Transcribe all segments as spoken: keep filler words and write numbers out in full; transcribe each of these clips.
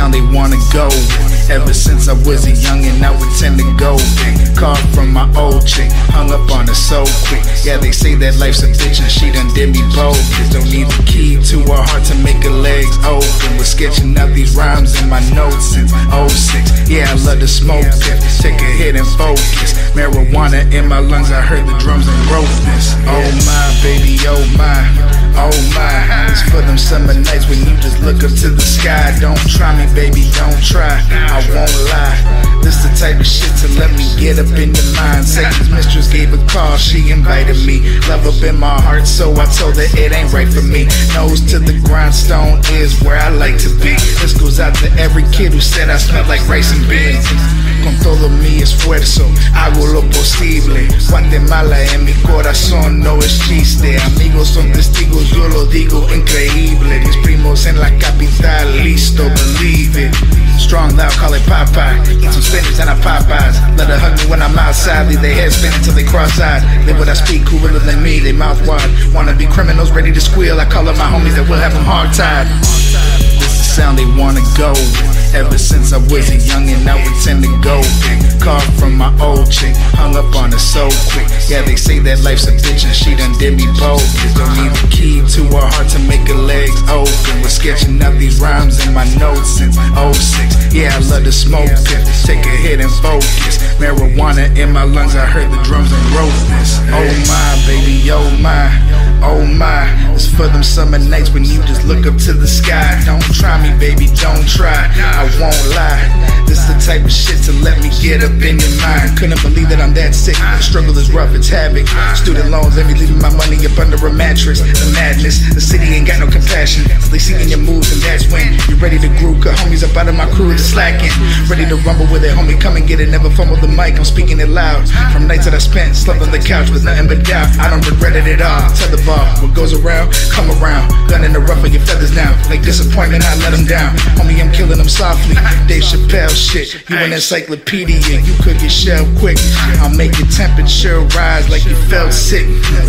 sound they wanna go with. Ever since I was a youngin', I would tend to go big. Call from my old chick, hung up on her so quick. Yeah, they say that life's a bitch and she done did me bogus. Don't need the key to her heart to make her legs open. We're sketching out these rhymes in my notes since oh six. Yeah, I love to smoke it, take a hit and focus. Marijuana in my lungs, I heard the drums and wrote this. Oh my, baby, oh my, oh my. It's for them summer nights when you just look up to the sky. Don't try me, baby, don't try, I won't lie. This the type of shit to let me get up in your mind. Satan's mistress gave a call, she invited me. Love up in my heart, so I told her it ain't right for me. Nose to the grindstone is where I like to be. This goes out to every kid who said I smelled like rice and beans. Con todo mi esfuerzo, hago lo posible. Guatemala en mi corazón no es chiste. Amigos son testigos, yo lo digo increíble. Mis primos en la capital, listo, believe it. Strong, thou call it Popeye. Eat some spinach and I Popeyes. Let her hug me when I'm outside. Leave their heads spinning till they cross-eyed. Live what I speak, cooler than me, they mouth wide. Wanna be criminals ready to squeal. I call up my homies that will have them hog-tied. This is the sound they wanna go with. Ever since I was a youngin', I would tend to go big. Call from my old chick, hung up on her so quick. Yeah, they say that life's a bitch and she done did me bogus. Don't need the key to her heart to make her legs open. We're sketching out these rhymes in my notes since oh six. Yeah, I love to smoke it, take a hit and focus. Marijuana in my lungs, I heard the drums and wrote this. Oh my, baby, oh my, oh my. It's for them summer nights when you just look up to the sky. Don't try me, baby, don't try, I won't lie. This the type of shit to let me get up in your mind. Couldn't believe that I'm that sick. The struggle is rough, it's havoc. Student loans, let me leaving my money up under a mattress. The madness, the city ain't got no compassion. So they see in your moves and that's when you're ready to groove. Cause homies up out of my crew is slacking. Ready to rumble with it, homie, come and get it. Never fumble the mic, I'm speaking it loud. From nights that I spent, slept on the couch with nothing but doubt. I don't regret it at all. Tell the bar, what goes around, come around. Gun in the rough of your feathers now. Like disappointment, I let them down. Homie, I'm killing them softly. Dave Chappelle shit, you an encyclopedia, you could get shelled quick. I'll make your temperature rise like you felt sick.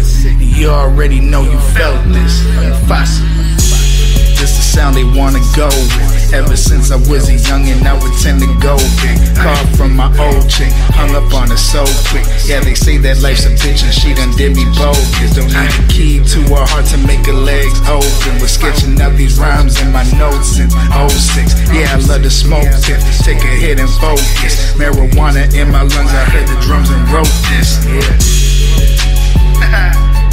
You already know you felt this. Fast. This the sound they wanna go with. Ever since I was a youngin', I would tend to go big. Call from my old chick, hung up on her so quick. Yeah, they say that life's a bitch and she done did me bogus. Don't need the key to her heart to make her legs open. We're sketching out these rhymes in my notes since oh six. Yeah, I love to smoke it, take a hit and focus. Marijuana in my lungs, I heard the drums and wrote this. Yeah.